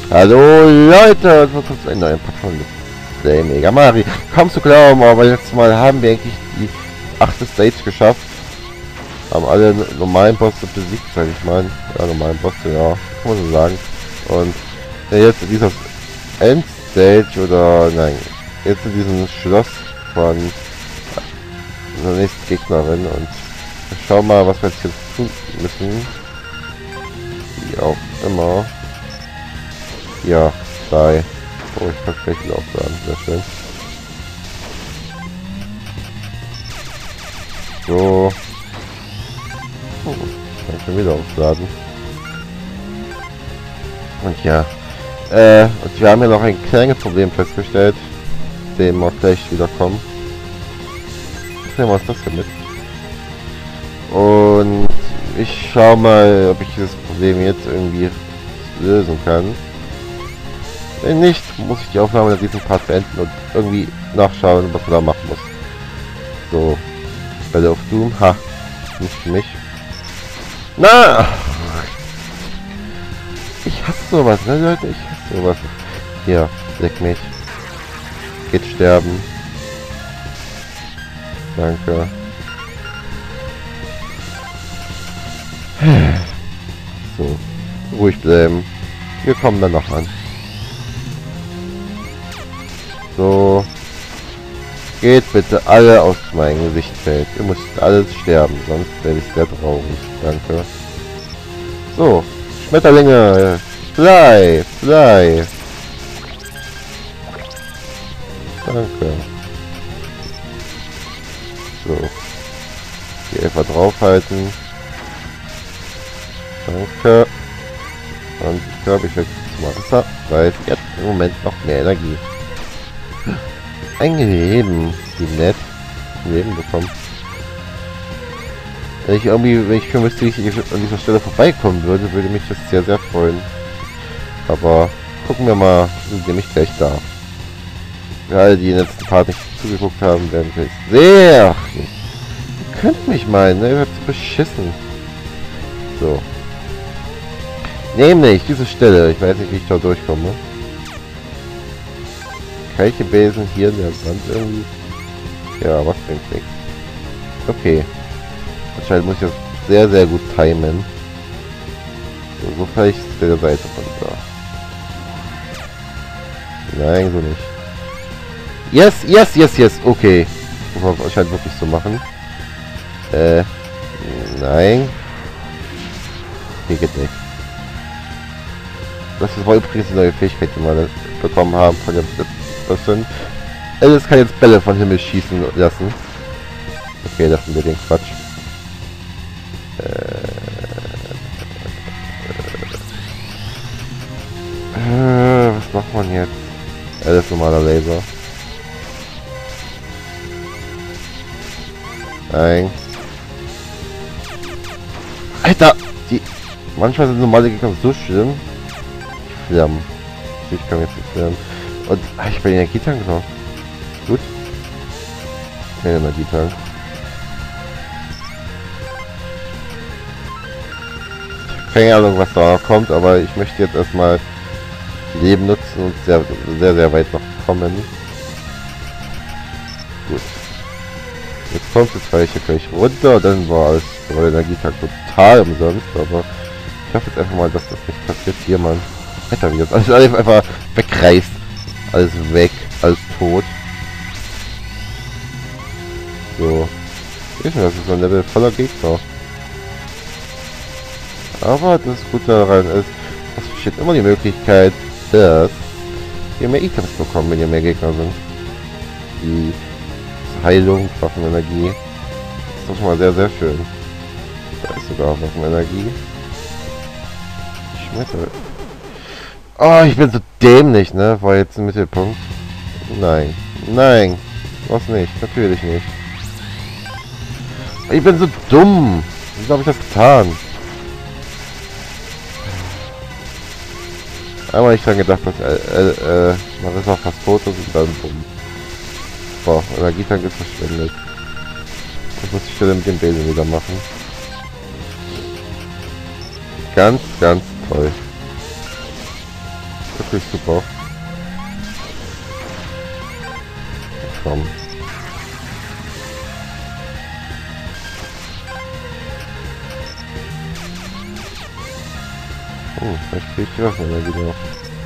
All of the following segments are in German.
Hallo Leute, und willkommen zu einem neuen Part von Play Mega Mario. Kaum zu glauben, aber letztes Mal haben wir eigentlich die 8. Stage geschafft. Haben alle normalen Bosse besiegt, sag ich mal. Ja, normalen Bosse, ja, kann man so sagen. Und jetzt in dieser Endstage, oder nein, jetzt in diesem Schloss von der nächsten Gegnerin. Und wir schauen mal, was wir jetzt hier tun müssen. Wie auch immer. Ja, 2. Oh, ich kann gleich wieder aufladen. Sehr schön. So. Oh, ich kann schon wieder aufladen. Und ja. Und wir haben ja noch ein kleines Problem festgestellt. Dem wir gleich wieder kommen. Nehmen wir uns das hier mit. Und ich schau mal, ob ich dieses Problem jetzt irgendwie lösen kann. Wenn nicht, muss ich die Aufnahme in diesem Part beenden und irgendwie nachschauen, was man da machen muss. So, Bälle auf Doom, ha, nicht für mich. Na! Ich hasse sowas, ne Leute, ich hasse sowas. Hier, leck mich. Geht sterben. Danke. So, ruhig bleiben. Wir kommen dann noch an. So. Geht bitte alle aus meinem Sichtfeld. Ihr müsst alles sterben, sonst werde ich sehr traurig. Danke. So. Schmetterlinge. Fly. Fly. Danke. So. Die einfach draufhalten. Danke. Und ich glaube, ich werde zum Wasser, weil jetzt im Moment noch mehr Energie. Ein Leben, wie nett. Ein Leben bekommen. Wenn ich schon wüsste, wie ich an dieser Stelle vorbeikommen würde, würde mich das sehr, sehr freuen. Aber gucken wir mal, sind nämlich gleich da. Für alle, die den letzten Part nicht zugeguckt haben, werden gleich sehr... Ihr könnt mich meinen, ne? Ihr habt beschissen. So. Nämlich diese Stelle. Ich weiß nicht, wie ich da durchkomme. Welche Besen hier in der Wand irgendwie? Ja, was bringt nichts. Okay. Anscheinend muss ich das sehr, sehr gut timen. So vielleicht ist der Seite von da. Nein, so nicht. Yes, yes, yes, yes. Okay. Muss man anscheinend wirklich so machen. Nein. Hier geht nicht. Das war übrigens die neue Fähigkeit, die wir bekommen haben von der Person. Alice kann jetzt Bälle von Himmel schießen lassen. Okay, lassen wir den Quatsch. Was macht man jetzt? Alice normaler Laser. Nein. Alter! Manchmal sind normale Gegner so schlimm. Flammen. Ich kann jetzt nicht flammen. Und ich bin Energietank noch. Gut. Kein Energietank. Keine Ahnung, was da noch kommt, aber ich möchte jetzt erstmal Leben nutzen und sehr, sehr, sehr weit noch kommen. Gut. Jetzt kommt jetzt weil ich hier gleich runter, dann war alles der Energietank total umsonst, aber ich hoffe jetzt einfach mal, dass das nicht passiert. Hier, Mann. Alter, wie das alles einfach wegreißt. Alles weg, alles tot. So. Ich weiß, das ist so ein Level voller Gegner. Aber das Gute daran ist, es besteht immer die Möglichkeit, dass wir mehr Items bekommen, wenn hier mehr Gegner sind. Die Heilung, Waffenenergie. Das ist schon mal sehr, sehr schön. Da ist sogar Waffenenergie. Schmetter. Oh, ich bin so dämlich, ne? War jetzt im Mittelpunkt. Nein. Nein. Was nicht. Natürlich nicht. Ich bin so dumm. Wieso habe ich das getan? Einmal nicht dran gedacht, dass Marissa fast tot ist und dann bumm. Boah, Energietank ist verschwendet. Das muss ich Stelle mit dem Besen wieder machen. Ganz, ganz toll. wirklich super. Komm. Vielleicht kriege ich die Waffenenergie noch.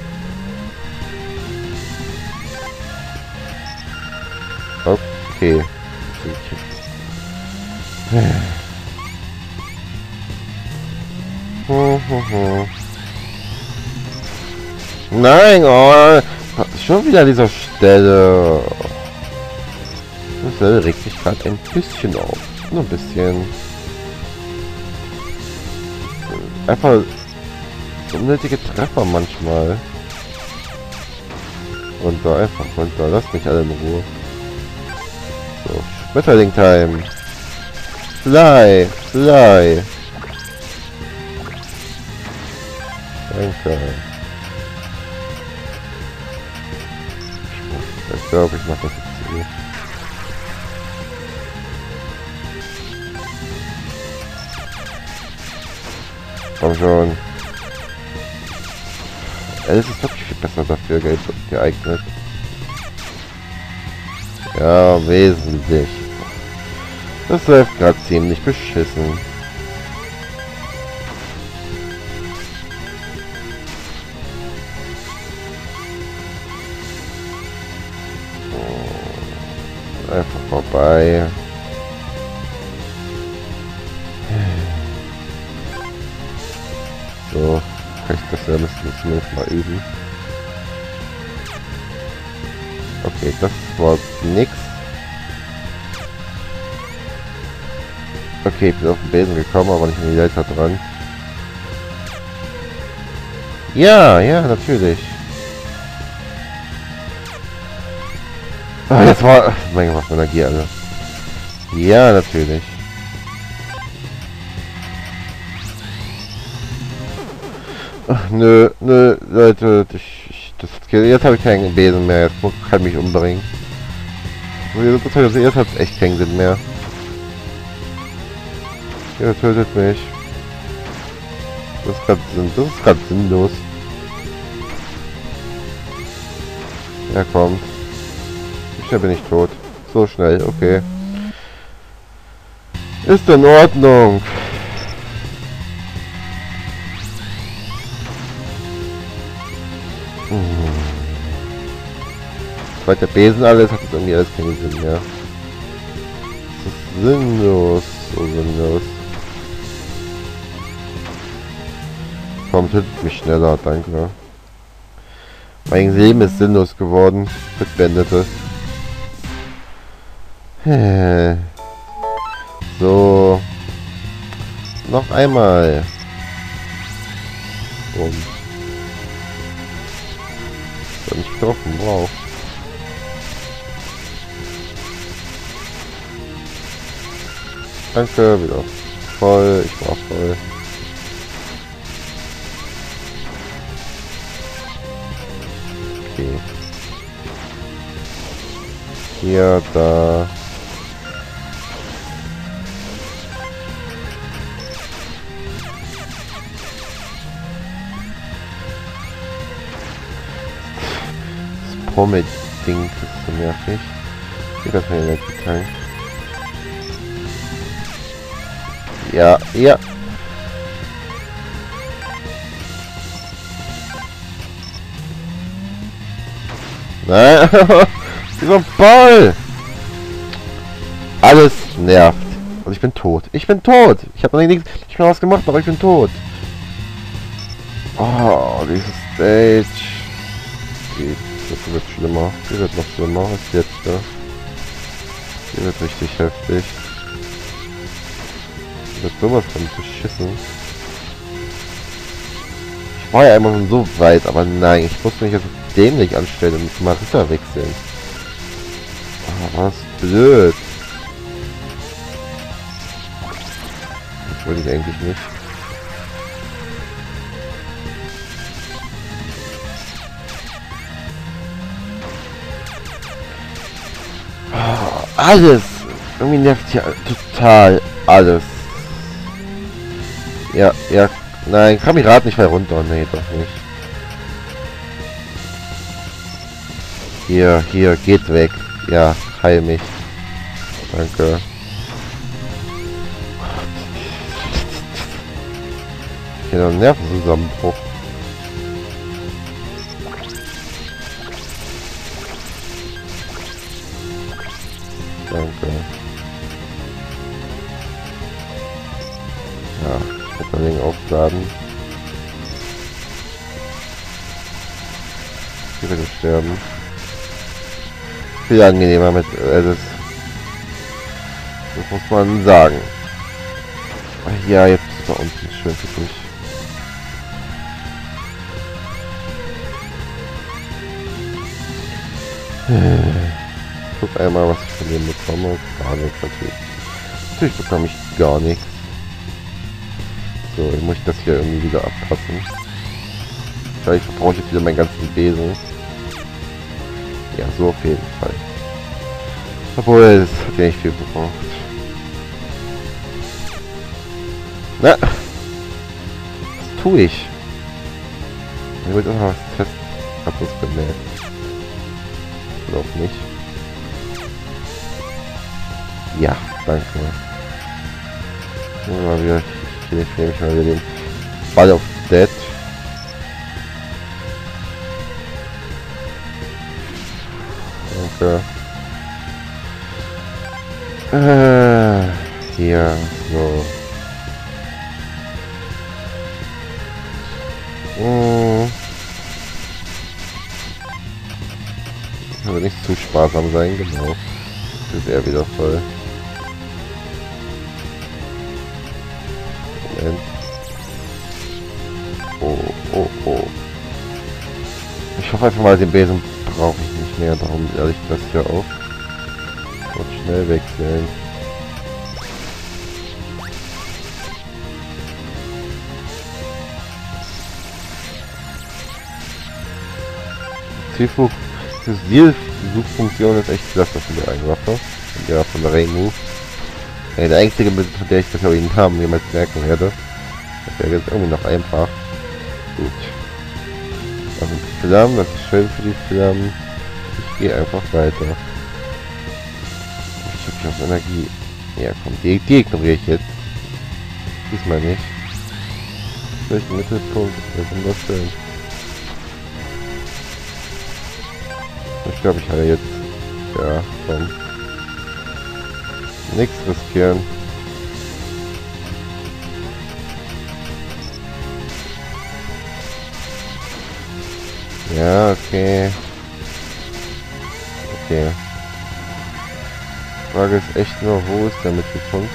Okay. Nein, oh, schon wieder an dieser Stelle. Das Level regt mich gerade ein bisschen auf. Nur ein bisschen. Einfach unnötige Treffer manchmal. Runter, einfach runter. Lasst mich alle in Ruhe. So, Schmetterling-Time. Fly, fly. Danke. Ich glaube, ich mache das jetzt hier. Komm schon. Es ist wirklich viel besser dafür geeignet. Ja, wesentlich. Das läuft gerade ziemlich beschissen. Einfach vorbei. So, kann ich das ja müssen zumindest mal üben. Okay, das war nix. Okay, ich bin auf den Besen gekommen, aber nicht in die Leiter dran. Ja, ja, natürlich. Ah, jetzt war... Mein Gott, Energie alle. Ja, natürlich. Ach, nö, Leute, jetzt habe ich keinen Besen mehr, jetzt kann ich mich umbringen. Jetzt hat es echt keinen Sinn mehr. Ja, tötet mich. Das ist gerade sinnlos. Ja, kommt. Wie schnell bin ich tot? So schnell, okay. Ist in Ordnung. Weil der Besen alles hat jetzt irgendwie alles keinen Sinn mehr. Das ist sinnlos. So sinnlos. Komm, tötet mich schneller, danke. Mein Leben ist sinnlos geworden. Bitte beendet es. So. Noch einmal. Und dann nicht getroffen, wow. Danke, wieder voll, ich war voll. Okay. Hier, da. Das Pommes-Ding ist so nervig. Hier, das war ja Tank. Ja, ja. Nein, dieser Ball. Alles nervt. Und ich bin tot. Ich bin tot. Ich habe noch nichts. Ich habe was gemacht, aber ich bin tot. Oh, dieses Stage. Das wird schlimmer. Die wird noch schlimmer als jetzt. Ja. Die wird richtig heftig. Das ist sowas von beschissen. Ich war ja immer schon so weit, aber nein, ich musste mich jetzt dämlich anstellen und Marissa wechseln. Oh, was blöd. Das wollte ich eigentlich nicht. Oh, alles! Irgendwie nervt hier total alles. Ja, ja. Nein, Kamirat nicht mehr runter. Nee, doch nicht. Hier, geht weg. Ja, heil mich. Danke. Hier noch ein Nervenzusammenbruch. Danke. Ja, Schmetterling aufladen. Tiere sterben. Viel angenehmer mit das muss man sagen. Ja, jetzt ist bei uns schön für dich. Guck einmal, was ich von dem bekomme. Gar nichts natürlich. Natürlich bekomme ich gar nichts. So, ich muss das hier irgendwie wieder abpassen. Vielleicht verbrauche ich jetzt wieder meinen ganzen Besen. Ja, so auf jeden Fall. Obwohl, es hat ja nicht viel gebraucht. Na! Was tue ich? Ich wollte einfach was testen. Hab das bemerkt. Oder auch nicht. Ja, danke. Mal wieder, ich nehme mich mal wieder den Ball auf Dead. Danke. Hier, so. Aber nicht zu sparsam sein, genau. Das ist er wieder voll. Moment. Oh. Ich hoffe einfach mal, den Besen brauche ich nicht mehr. Darum werde ich das hier auf. Und schnell wechseln. Zielsuchfunktion ist echt klasse von der einen Waffe. Ja, von der Rainmove. Ja, der einzige, von der ich das aber den Namen jemals merken werde. Das wäre jetzt irgendwie noch einfach. Gut. Das sind die Flammen, das ist schön für die Flammen. Ich gehe einfach weiter. Ich habe auf Energie. Ja komm, die ignoriere ich jetzt. Diesmal nicht. Vielleicht ein Mittelpunkt, das ist wunderschön. Ich glaube, ich hatte jetzt... Ja, komm. Nichts riskieren. Ja, okay. Okay. Die Frage ist echt nur, wo ist der Mittelpunkt?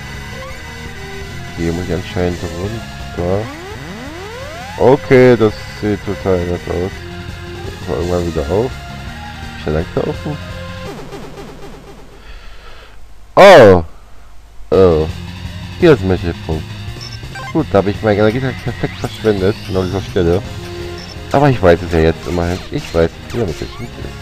Hier muss ich anscheinend runter. Okay, das sieht total nett aus. Das war irgendwann wieder auf. Ich lang laufen. Oh! Oh. Hier ist ein Mittelpunkt. Gut, da habe ich meine Energie perfekt verschwendet, genau an dieser Stelle. Aber ich weiß es ja jetzt immerhin. Ich weiß, wie der Mittelpunkt ist.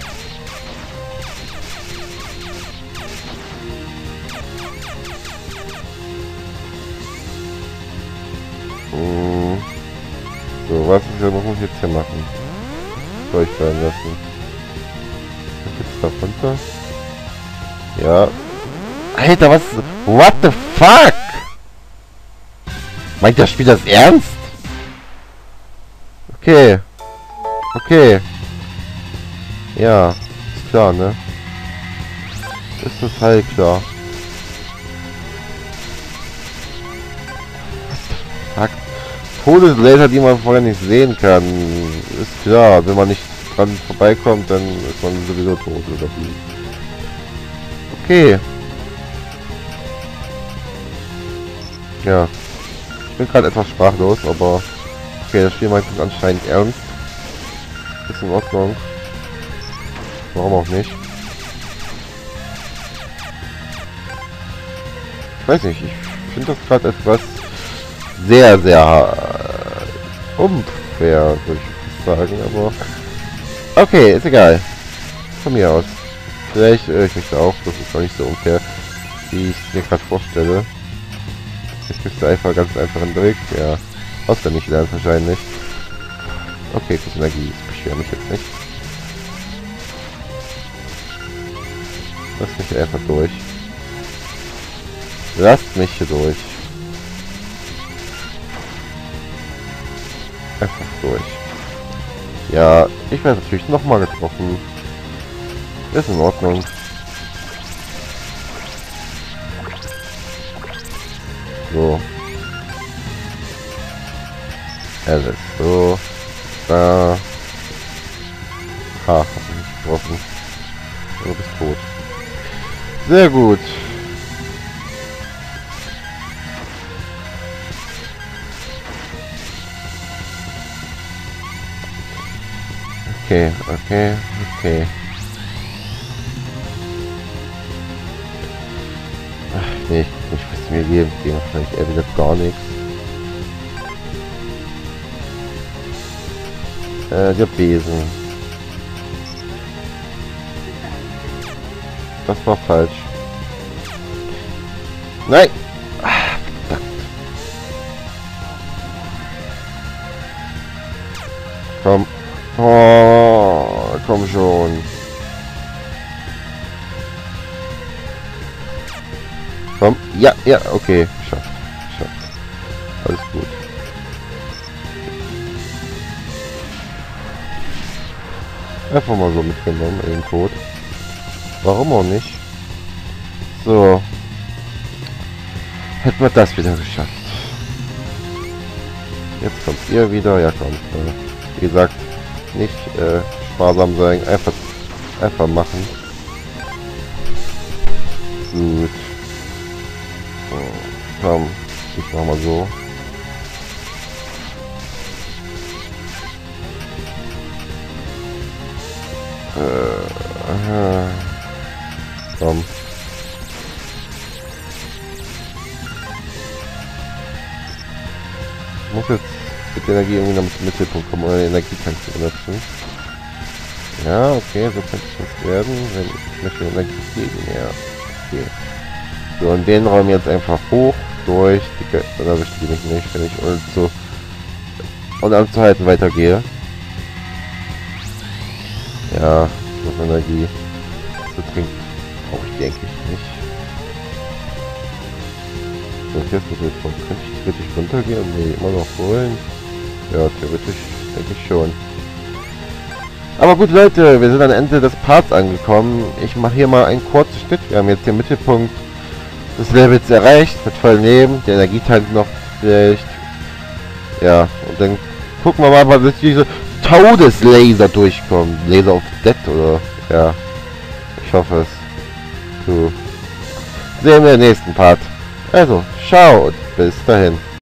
So, was muss ich jetzt hier machen? Soll ich werden lassen? Jetzt da runter? Ja. Alter, was? What the fuck? Meint das Spiel das ernst? Okay. Okay. Ja. Ist klar, ne? Ist total klar. Fuck. Todeslaser, die man vorher nicht sehen kann. Ist klar. Wenn man nicht dran vorbeikommt, dann ist man sowieso tot oder wie. Okay. Ja. Ich bin gerade etwas sprachlos, aber okay, das Spiel meint es anscheinend ernst. Ist in Ordnung. Warum auch nicht? Ich weiß nicht, ich finde das gerade etwas sehr, sehr unfair, würde ich sagen, aber okay, ist egal. Von mir aus. Vielleicht ich möchte auch, das ist gar nicht so unfair, wie ich es mir gerade vorstelle. Ich müsste einfach ganz einfach einen Trick, ja, auswendig lernen wahrscheinlich. Okay, gute Energie, ich beschwere mich jetzt nicht. Lasst mich einfach durch. Lasst mich hier durch. Einfach durch. Ja, ich werde natürlich nochmal getroffen. Ist in Ordnung. So. Alles so. Da. Ha, hab ich nicht getroffen. Du bist tot. Sehr gut. Okay, okay, okay. Ach, nee, ich guck nicht, was sie mir geben. Die geben wahrscheinlich eher wieder gar nichts. Der Besen. Das war falsch. Nein! Ah, verdammt. Komm. Oh, komm schon. Komm. Ja, ja, okay. Geschafft. Geschafft. Alles gut. Einfach mal so mitgenommen, in den Tod. Warum auch nicht? So. Hätten wir das wieder geschafft. Jetzt kommt ihr wieder. Ja, kommt. Wie gesagt, nicht sparsam sein. Einfach machen. Gut. So, komm. Ich mach mal so. Komm. Ich muss jetzt mit der Energie irgendwie noch mit dem Mittelpunkt kommen, oder den Energietank zu benutzen. Ja, okay, so könnte es was werden, wenn ich möchte Energie geben. Ja, okay. So, und den räumen jetzt einfach hoch, durch, dann erwischt die mich nicht, wenn ich und anzuhalten weitergehe. Ja, noch Energie. So trinkt brauche ich die eigentlich nicht. So, hier ist das Mittelpunkt. Könnte ich theoretisch runtergehen? Nee, immer noch holen. Ja, theoretisch denke ich schon. Aber gut, Leute, wir sind am Ende des Parts angekommen. Ich mache hier mal einen kurzen Schnitt. Wir haben jetzt den Mittelpunkt des Levels erreicht, mit vollen Leben. Der Energietank noch vielleicht. Ja, und dann gucken wir mal, was diese Todeslaser durchkommen. Laser of Death oder... Ja, ich hoffe es. So. Sehen wir im nächsten Part. Also, ciao und bis dahin.